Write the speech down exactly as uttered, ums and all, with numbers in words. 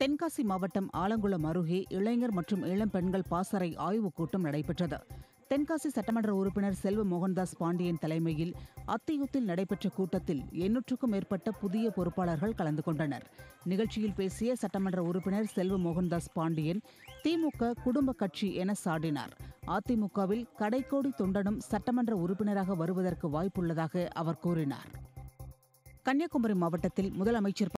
தென்காசி மாவட்டம் ஆலங்குளம் அருகே இளைஞர் மற்றும் இளம்பெண்கள் பாசறை ஆய்வுக் கூட்டம் நடைபெற்றது. தென்காசி சட்டமன்ற உறுப்பினர் செல்வ மோகன்தாஸ் பாண்டியன் தலைமையில் அத்தியூத்தில் நடைபெற்ற கூட்டத்தில் எண்ணூற்றுக்கும் மேற்பட்ட புதிய பொறுப்பாளர்கள் கலந்து கொண்டனர். நிகழ்ச்சியில் பேசிய சட்டமன்ற உறுப்பினர் செல்வ மோகன்தாஸ் பாண்டியன், திமுக குடும்ப கட்சி என சாடினார். அதிமுகவில் கடைக்கோடி தொண்டனும் சட்டமன்ற உறுப்பினராக வருவதற்கு வாய்ப்புள்ளதாக அவர் கூறினார். கன்னியாகுமரி மாவட்டத்தில் முதலமைச்சர்